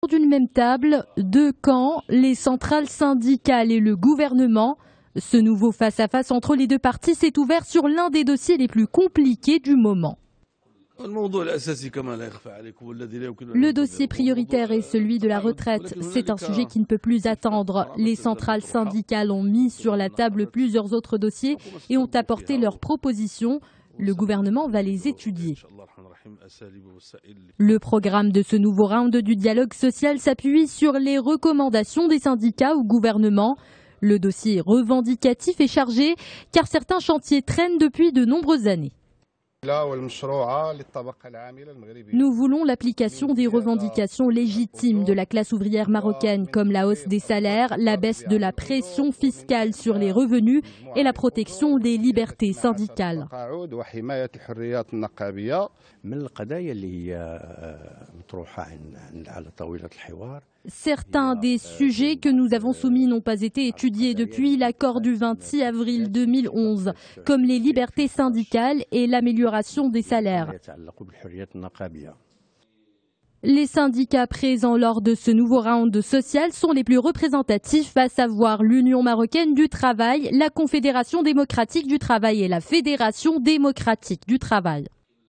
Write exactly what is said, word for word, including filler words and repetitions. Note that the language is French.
d'une même table, deux camps, les centrales syndicales et le gouvernement. Ce nouveau face-à-face entre les deux parties s'est ouvert sur l'un des dossiers les plus compliqués du moment. Le dossier prioritaire est celui de la retraite. C'est un sujet qui ne peut plus attendre. Les centrales syndicales ont mis sur la table plusieurs autres dossiers et ont apporté leurs propositions. Le gouvernement va les étudier. Le programme de ce nouveau round du dialogue social s'appuie sur les recommandations des syndicats au gouvernement. Le dossier revendicatif est chargé car certains chantiers traînent depuis de nombreuses années. Nous voulons l'application des revendications légitimes de la classe ouvrière marocaine, comme la hausse des salaires, la baisse de la pression fiscale sur les revenus et la protection des libertés syndicales. Certains des sujets que nous avons soumis n'ont pas été étudiés depuis l'accord du vingt-six avril deux mille onze, comme les libertés syndicales et l'amélioration des salaires. Les syndicats présents lors de ce nouveau round social sont les plus représentatifs, à savoir l'Union marocaine du travail, la Confédération démocratique du travail et la Fédération démocratique du travail.